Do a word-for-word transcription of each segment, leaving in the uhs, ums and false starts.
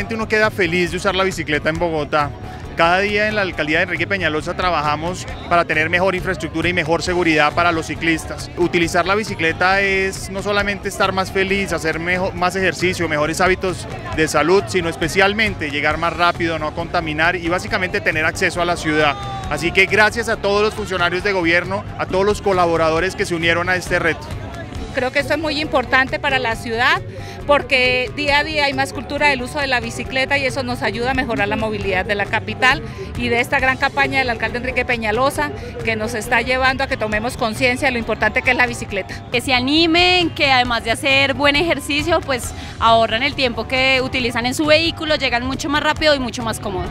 realmente uno queda feliz de usar la bicicleta en Bogotá. Cada día en la alcaldía de Enrique Peñalosa trabajamos para tener mejor infraestructura y mejor seguridad para los ciclistas. Utilizar la bicicleta es no solamente estar más feliz, hacer mejor, más ejercicio, mejores hábitos de salud, sino especialmente llegar más rápido, no contaminar y básicamente tener acceso a la ciudad. Así que gracias a todos los funcionarios de gobierno, a todos los colaboradores que se unieron a este reto. Creo que esto es muy importante para la ciudad porque día a día hay más cultura del uso de la bicicleta y eso nos ayuda a mejorar la movilidad de la capital y de esta gran campaña del alcalde Enrique Peñalosa que nos está llevando a que tomemos conciencia de lo importante que es la bicicleta. Que se animen, que además de hacer buen ejercicio, pues ahorran el tiempo que utilizan en su vehículo, llegan mucho más rápido y mucho más cómodo.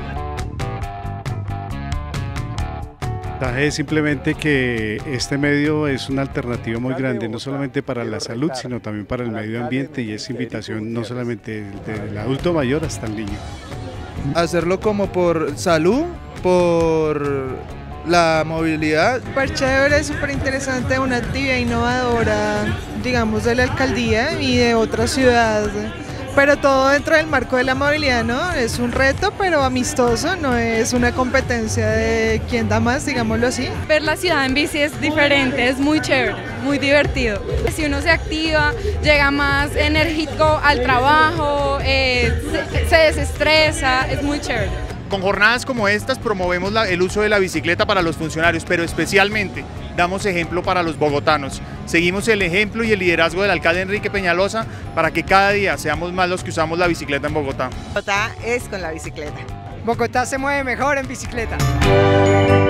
Es simplemente que este medio es una alternativa muy grande, no solamente para la salud, sino también para el medio ambiente y es invitación no solamente del adulto mayor hasta el niño. Hacerlo como por salud, por la movilidad. Súper chévere, súper interesante, una actividad innovadora, digamos, de la alcaldía y de otra ciudad. Pero todo dentro del marco de la movilidad, ¿no? Es un reto, pero amistoso, no es una competencia de quién da más, digámoslo así. Ver la ciudad en bici es diferente, es muy chévere, muy divertido. Si uno se activa, llega más enérgico al trabajo, eh, se, se desestresa, es muy chévere. Con jornadas como estas promovemos la, el uso de la bicicleta para los funcionarios, pero especialmente damos ejemplo para los bogotanos. Seguimos el ejemplo y el liderazgo del alcalde Enrique Peñalosa para que cada día seamos más los que usamos la bicicleta en Bogotá. Bogotá es con la bicicleta. Bogotá se mueve mejor en bicicleta.